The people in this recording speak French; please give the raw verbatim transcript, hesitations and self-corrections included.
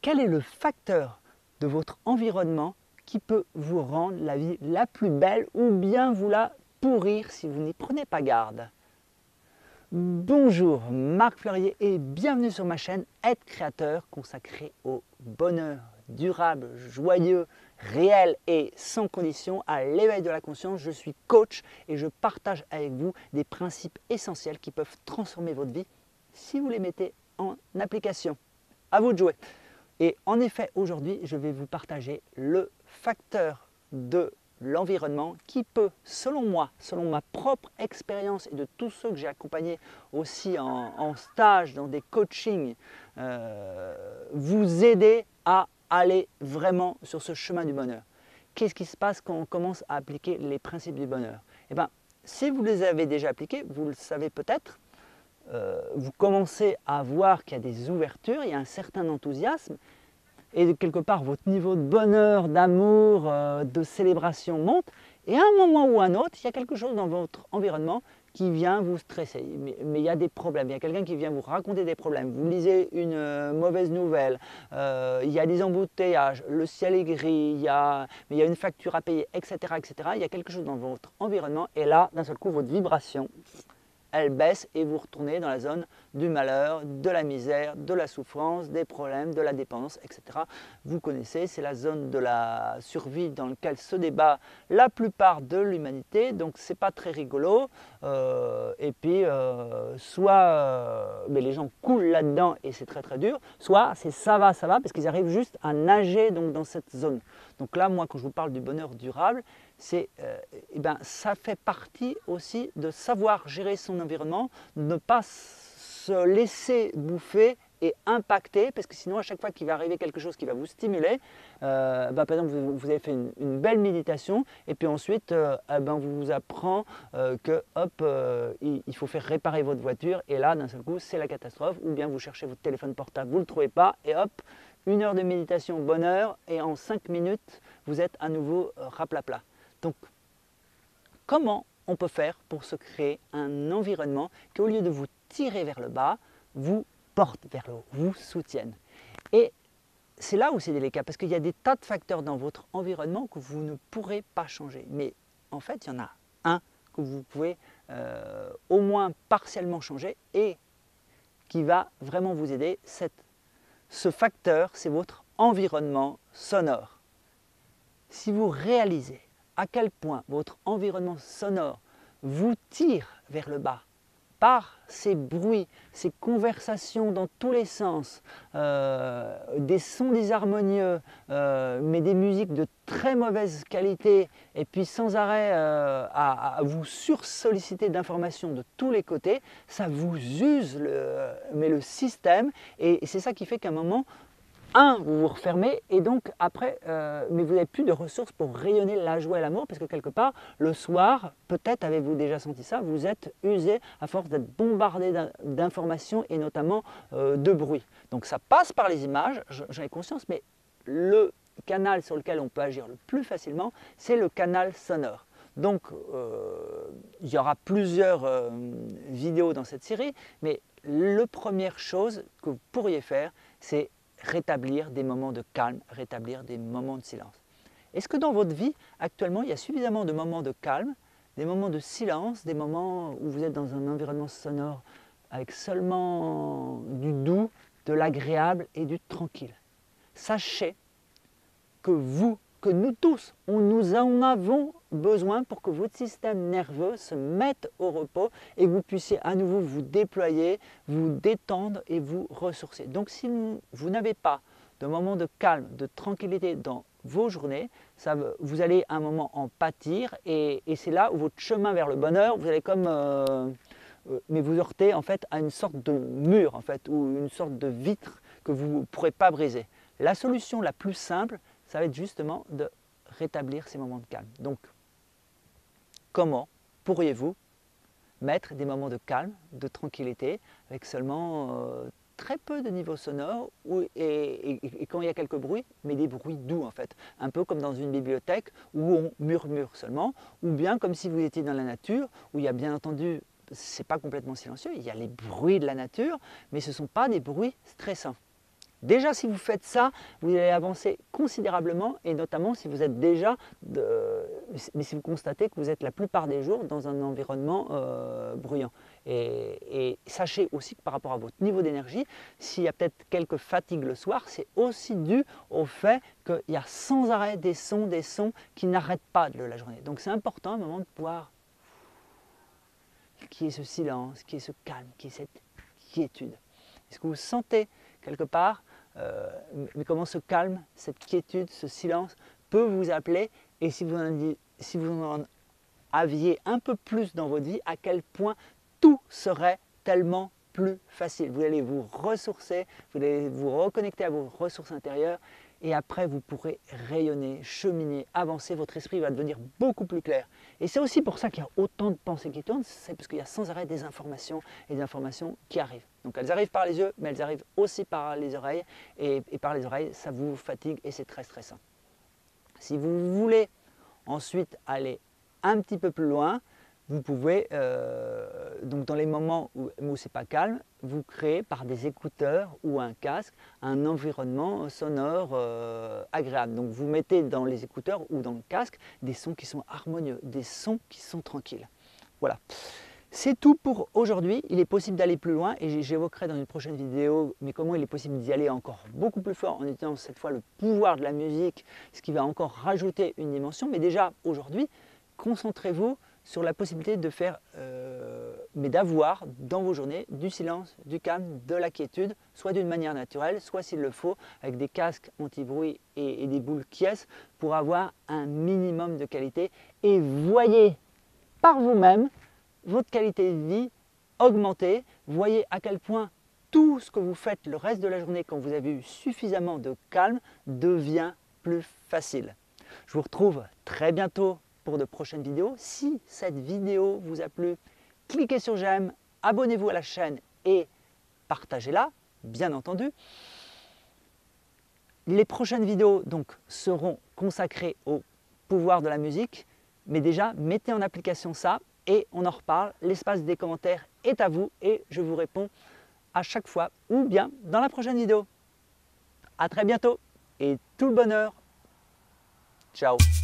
Quel est le facteur de votre environnement qui peut vous rendre la vie la plus belle ou bien vous la pourrir si vous n'y prenez pas garde? Bonjour, Marc Fleurier et bienvenue sur ma chaîne Être Créateur consacrée au bonheur durable, joyeux, réel et sans condition, à l'éveil de la conscience. Je suis coach et je partage avec vous des principes essentiels qui peuvent transformer votre vie si vous les mettez en application. À vous de jouer. Et en effet, aujourd'hui, je vais vous partager le facteur de l'environnement qui peut, selon moi, selon ma propre expérience et de tous ceux que j'ai accompagnés aussi en, en stage, dans des coachings, euh, vous aider à aller vraiment sur ce chemin du bonheur. Qu'est-ce qui se passe quand on commence à appliquer les principes du bonheur? Eh bien, si vous les avez déjà appliqués, vous le savez peut-être, euh, vous commencez à voir qu'il y a des ouvertures, il y a un certain enthousiasme, et quelque part votre niveau de bonheur, d'amour, euh, de célébration monte, et à un moment ou à un autre, il y a quelque chose dans votre environnement qui vient vous stresser. Mais, mais il y a des problèmes, il y a quelqu'un qui vient vous raconter des problèmes, vous lisez une euh, mauvaise nouvelle, euh, il y a des embouteillages, le ciel est gris, il y a, mais il y a une facture à payer, et cetera, et cetera. Il y a quelque chose dans votre environnement, et là, d'un seul coup, votre vibration, elle baisse et vous retournez dans la zone du malheur, de la misère, de la souffrance, des problèmes, de la dépendance, et cetera. Vous connaissez, c'est la zone de la survie dans laquelle se débat la plupart de l'humanité, donc c'est pas très rigolo. Euh, et puis, euh, soit euh, mais les gens coulent là-dedans et c'est très très dur, soit c'est ça va, ça va, parce qu'ils arrivent juste à nager donc, dans cette zone. Donc là, moi, quand je vous parle du bonheur durable, c'est, euh, eh ben, ça fait partie aussi de savoir gérer son environnement, de ne pas se laisser bouffer et impacter, parce que sinon à chaque fois qu'il va arriver quelque chose qui va vous stimuler, euh, ben, par exemple vous, vous avez fait une, une belle méditation et puis ensuite euh, eh ben, on vous apprend euh, que hop, euh, il, il faut faire réparer votre voiture et là d'un seul coup c'est la catastrophe, ou bien vous cherchez votre téléphone portable, vous ne le trouvez pas et hop, une heure de méditation bonheur et en cinq minutes vous êtes à nouveau euh, raplapla. Donc comment on peut faire pour se créer un environnement qui, au lieu de vous tirer vers le bas, vous porte vers le haut, vous soutienne? Et c'est là où c'est délicat, parce qu'il y a des tas de facteurs dans votre environnement que vous ne pourrez pas changer. Mais en fait, il y en a un que vous pouvez euh, au moins partiellement changer et qui va vraiment vous aider. Cette, ce facteur, c'est votre environnement sonore. Si vous réalisez à quel point votre environnement sonore vous tire vers le bas par ces bruits, ces conversations dans tous les sens, euh, des sons disharmonieux, euh, mais des musiques de très mauvaise qualité, et puis sans arrêt euh, à, à vous sursolliciter d'informations de tous les côtés, ça vous use le, mais le système, et, et c'est ça qui fait qu'à un moment, un, vous vous refermez et donc après, euh, mais vous n'avez plus de ressources pour rayonner la joie et l'amour, parce que quelque part, le soir, peut-être avez-vous déjà senti ça, vous êtes usé à force d'être bombardé d'informations et notamment euh, de bruit. Donc ça passe par les images, j'en ai conscience, mais le canal sur lequel on peut agir le plus facilement, c'est le canal sonore. Donc euh, il y aura plusieurs euh, vidéos dans cette série, mais la première chose que vous pourriez faire, c'est rétablir des moments de calme, rétablir des moments de silence. Est-ce que dans votre vie, actuellement, il y a suffisamment de moments de calme, des moments de silence, des moments où vous êtes dans un environnement sonore avec seulement du doux, de l'agréable et du tranquille? Sachez que vous, que nous tous, on nous en avons besoin pour que votre système nerveux se mette au repos et que vous puissiez à nouveau vous déployer, vous détendre et vous ressourcer. Donc si vous n'avez pas de moment de calme, de tranquillité dans vos journées, ça, vous allez à un moment en pâtir, et, et c'est là où votre chemin vers le bonheur, vous allez comme... Euh, mais vous heurtez en fait à une sorte de mur en fait, ou une sorte de vitre que vous ne pourrez pas briser. La solution la plus simple, ça va être justement de rétablir ces moments de calme. Donc, comment pourriez-vous mettre des moments de calme, de tranquillité, avec seulement euh, très peu de niveau sonore, où, et, et, et quand il y a quelques bruits, mais des bruits doux en fait, un peu comme dans une bibliothèque où on murmure seulement, ou bien comme si vous étiez dans la nature, où il y a bien entendu, c'est pas complètement silencieux, il y a les bruits de la nature, mais ce ne sont pas des bruits stressants. Déjà, si vous faites ça, vous allez avancer considérablement, et notamment si vous êtes déjà, de, mais si vous constatez que vous êtes la plupart des jours dans un environnement euh, bruyant. Et, et sachez aussi que par rapport à votre niveau d'énergie, s'il y a peut-être quelques fatigues le soir, c'est aussi dû au fait qu'il y a sans arrêt des sons, des sons qui n'arrêtent pas de la journée. Donc c'est important à un moment de pouvoir qu'il y ait ce silence, qu'il y ait ce calme, qu'il y ait cette quiétude. Est-ce que vous sentez quelque part, euh, mais comment ce calme, cette quiétude, ce silence peut vous appeler, et si vous, en, si vous en aviez un peu plus dans votre vie, à quel point tout serait tellement plus facile. Vous allez vous ressourcer, vous allez vous reconnecter à vos ressources intérieures, et après vous pourrez rayonner, cheminer, avancer, votre esprit va devenir beaucoup plus clair. Et c'est aussi pour ça qu'il y a autant de pensées qui tournent, c'est parce qu'il y a sans arrêt des informations et des informations qui arrivent. Donc elles arrivent par les yeux, mais elles arrivent aussi par les oreilles, et, et par les oreilles, ça vous fatigue et c'est très stressant. Si vous voulez ensuite aller un petit peu plus loin, vous pouvez, euh, donc dans les moments où, où ce n'est pas calme, vous créez par des écouteurs ou un casque un environnement sonore euh, agréable. Donc vous mettez dans les écouteurs ou dans le casque des sons qui sont harmonieux, des sons qui sont tranquilles. Voilà. C'est tout pour aujourd'hui. Il est possible d'aller plus loin, et j'évoquerai dans une prochaine vidéo mais comment il est possible d'y aller encore beaucoup plus fort en utilisant cette fois le pouvoir de la musique, ce qui va encore rajouter une dimension. Mais déjà aujourd'hui, concentrez-vous sur la possibilité de faire, euh, mais d'avoir dans vos journées du silence, du calme, de la quiétude, soit d'une manière naturelle, soit s'il le faut, avec des casques anti-bruit et, et des boules Kies pour avoir un minimum de qualité. Et voyez par vous-même votre qualité de vie augmenter, voyez à quel point tout ce que vous faites le reste de la journée quand vous avez eu suffisamment de calme devient plus facile. Je vous retrouve très bientôt pour de prochaines vidéos. Si cette vidéo vous a plu, cliquez sur j'aime, abonnez-vous à la chaîne et partagez-la, bien entendu. Les prochaines vidéos donc seront consacrées au pouvoir de la musique, mais déjà mettez en application ça et on en reparle. L'espace des commentaires est à vous et je vous réponds à chaque fois ou bien dans la prochaine vidéo. À très bientôt et tout le bonheur. Ciao.